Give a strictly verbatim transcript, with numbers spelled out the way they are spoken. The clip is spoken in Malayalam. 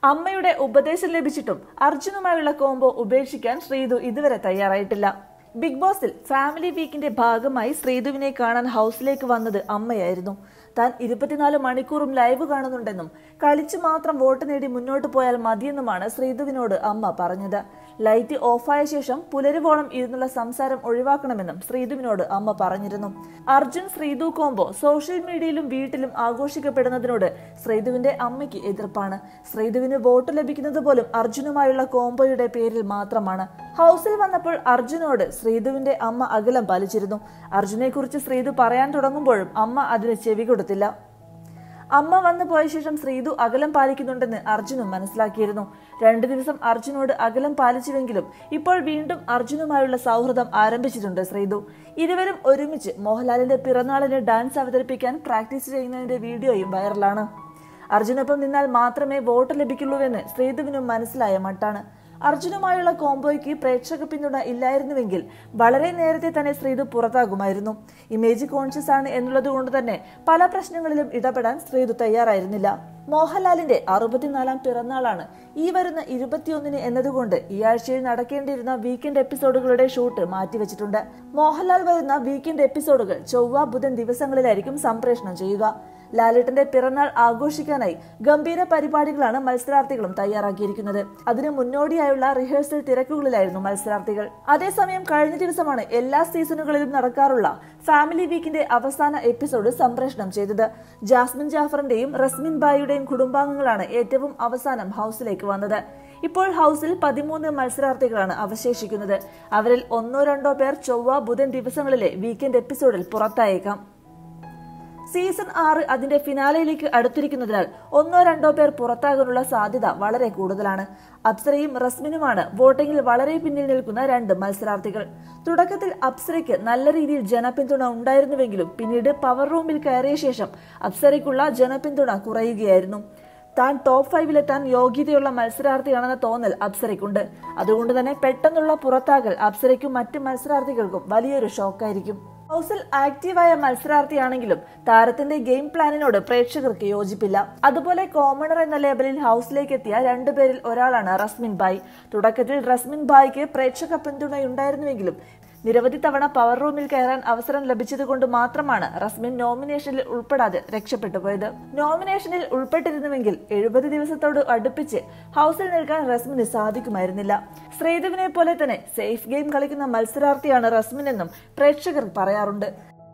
അമ്മയുടെ ഉപദേശം ലഭിച്ചിട്ടും അർജുനുമായുള്ള കോംബോ ഉപേക്ഷിക്കാൻ ശ്രീതു ഇതുവരെ തയ്യാറായിട്ടില്ല. ബിഗ് ബോസിൽ ഫാമിലി വീക്കിന്റെ ഭാഗമായി ശ്രീതുവിനെ കാണാൻ ഹൗസിലേക്ക് വന്നത് അമ്മയായിരുന്നു. താൻ ഇരുപത്തിനാല് മണിക്കൂറും ലൈവ് കാണുന്നുണ്ടെന്നും കളിച്ചു മാത്രം വോട്ട് നേടി മുന്നോട്ട് പോയാൽ മതിയെന്നുമാണ് ശ്രീതുവിനോട് അമ്മ പറഞ്ഞത്. ലൈറ്റ് ഓഫായ ശേഷം പുലരുവോളം ഇരുന്നുള്ള സംസാരം ഒഴിവാക്കണമെന്നും ശ്രീതുവിനോട് അമ്മ പറഞ്ഞിരുന്നു. അർജുൻ ശ്രീതു കോംബോ സോഷ്യൽ മീഡിയയിലും വീട്ടിലും ആഘോഷിക്കപ്പെടുന്നതിനോട് ശ്രീതുവിന്റെ അമ്മയ്ക്ക് എതിർപ്പാണ്. ശ്രീതുവിന് വോട്ട് ലഭിക്കുന്നത് പോലും അർജുനുമായുള്ള കോംബോയുടെ പേരിൽ മാത്രമാണ്. ഹൗസിൽ വന്നപ്പോൾ അർജുനോട് ശ്രീതുവിന്റെ അമ്മ അകലം പാലിച്ചിരുന്നു. അർജുനെ കുറിച്ച് ശ്രീതു പറയാൻ തുടങ്ങുമ്പോഴും അമ്മ അതിന് ചെവി കൊടുത്തില്ല. അമ്മ വന്നു പോയ ശേഷം ശ്രീതു അകലം പാലിക്കുന്നുണ്ടെന്ന് അർജുനും മനസ്സിലാക്കിയിരുന്നു. രണ്ടു ദിവസം അർജുനോട് അകലം പാലിച്ചുവെങ്കിലും ഇപ്പോൾ വീണ്ടും അർജുനുമായുള്ള സൗഹൃദം ആരംഭിച്ചിട്ടുണ്ട് ശ്രീതു. ഇരുവരും ഒരുമിച്ച് മോഹൻലാലിന്റെ പിറന്നാളിന് ഡാൻസ് അവതരിപ്പിക്കാൻ പ്രാക്ടീസ് ചെയ്യുന്നതിന്റെ വീഡിയോയും വൈറലാണ്. അർജുനൊപ്പം നിന്നാൽ മാത്രമേ വോട്ട് ലഭിക്കുള്ളൂവെന്ന് ശ്രീതുവിനും മനസ്സിലായ മട്ടാണ്. അർജുനുമായുള്ള കോംബോയ്ക്ക് പ്രേക്ഷക പിന്തുണ ഇല്ലായിരുന്നുവെങ്കിൽ വളരെ നേരത്തെ തന്നെ ശ്രീതു പുറത്താകുമായിരുന്നു. ഇമേജ് കോൺഷ്യസ് ആണ് എന്നുള്ളത് കൊണ്ട് തന്നെ പല പ്രശ്നങ്ങളിലും ഇടപെടാൻ ശ്രീതു തയ്യാറായിരുന്നില്ല. മോഹൻലാലിന്റെ അറുപത്തിനാലാം പിറന്നാളാണ് ഈ വരുന്ന ഇരുപത്തിയൊന്നിന് എന്നതുകൊണ്ട് ഈ ആഴ്ചയിൽ നടക്കേണ്ടിയിരുന്ന വീക്കെൻഡ് എപ്പിസോഡുകളുടെ ഷൂട്ട് മാറ്റിവെച്ചിട്ടുണ്ട്. മോഹൻലാൽ വരുന്ന വീക്കെൻഡ് എപ്പിസോഡുകൾ ചൊവ്വ ബുധൻ ദിവസങ്ങളിലായിരിക്കും സംപ്രേഷണം ചെയ്യുക. ലാലേട്ടന്റെ പിറന്നാൾ ആഘോഷിക്കാനായി ഗംഭീര പരിപാടികളാണ് മത്സരാർത്ഥികളും തയ്യാറാക്കിയിരിക്കുന്നത്. അതിന് മുന്നോടിയായുള്ള റിഹേഴ്സൽ തിരക്കുകളിലായിരുന്നു മത്സരാർത്ഥികൾ. അതേസമയം കഴിഞ്ഞ ദിവസമാണ് എല്ലാ സീസണുകളിലും നടക്കാറുള്ള ഫാമിലി വീക്കിന്റെ അവസാന എപ്പിസോഡ് സംപ്രേഷണം ചെയ്തത്. ജാസ്മിൻ ജാഫറിന്റെയും റസ്മിൻ ബായിയുടെയും കുടുംബാംഗങ്ങളാണ് ഏറ്റവും അവസാനം ഹൗസിലേക്ക് വന്നത്. ഇപ്പോൾ ഹൗസിൽ പതിമൂന്ന് മത്സരാർത്ഥികളാണ് അവശേഷിക്കുന്നത്. അവരിൽ ഒന്നോ രണ്ടോ പേർ ചൊവ്വ ബുധൻ ദിവസങ്ങളിലെ വീക്കെൻഡ് എപ്പിസോഡിൽ പുറത്തായേക്കാം. സീസൺ ആറ് അതിന്റെ ഫിനാലയിലേക്ക് അടുത്തിരിക്കുന്നതിനാൽ ഒന്നോ രണ്ടോ പേർ പുറത്താകാനുള്ള സാധ്യത വളരെ കൂടുതലാണ്. അപ്സരയും റസ്മിനുമാണ് വോട്ടിംഗിൽ വളരെ പിന്നിൽ നിൽക്കുന്ന രണ്ട് മത്സരാർത്ഥികൾ. തുടക്കത്തിൽ അപ്സരയ്ക്ക് നല്ല രീതിയിൽ ജനപിന്തുണ ഉണ്ടായിരുന്നുവെങ്കിലും പിന്നീട് പവർ റൂമിൽ കയറിയ ശേഷം അപ്സരയ്ക്കുള്ള ജനപിന്തുണ കുറയുകയായിരുന്നു. താൻ ടോപ്പ് ഫൈവിലെത്താൻ യോഗ്യതയുള്ള മത്സരാർത്ഥിയാണെന്ന തോന്നൽ അപ്സരയ്ക്കുണ്ട്. അതുകൊണ്ട് തന്നെ പെട്ടെന്നുള്ള പുറത്താകൽ അപ്സരയ്ക്കും മറ്റ് മത്സരാർത്ഥികൾക്കും വലിയൊരു ഷോക്കായിരിക്കും. ഹൗസിൽ ആക്റ്റീവായ മത്സരാർത്ഥിയാണെങ്കിലും താരത്തിന്റെ ഗെയിം പ്ലാനിനോട് പ്രേക്ഷകർക്ക് യോജിപ്പില്ല. അതുപോലെ കോമണർ എന്ന ലേബലിൽ ഹൗസിലേക്ക് എത്തിയ രണ്ടുപേരിൽ ഒരാളാണ് റസ്മിൻ ബായ്. തുടക്കത്തിൽ റസ്മിൻ ബായിക്ക് പ്രേക്ഷക പിന്തുണയുണ്ടായിരുന്നുവെങ്കിലും നിരവധി തവണ പവർ റൂമിൽ കയറാൻ അവസരം ലഭിച്ചതുകൊണ്ട് മാത്രമാണ് റസ്മിൻ നോമിനേഷനിൽ ഉൾപ്പെടാതെ രക്ഷപ്പെട്ടുപോയത്. നോമിനേഷനിൽ ഉൾപ്പെട്ടിരുന്നുവെങ്കിൽ എഴുപത് ദിവസത്തോട് അടുപ്പിച്ച് ഹൗസിൽ നിൽക്കാൻ റസ്മിന് സാധിക്കുമായിരുന്നില്ല. ശ്രീതുവിനെ പോലെ തന്നെ സേഫ് ഗെയിം കളിക്കുന്ന മത്സരാർത്ഥിയാണ് റസ്മിൻ എന്നും പ്രേക്ഷകർ പറയാറുണ്ട്.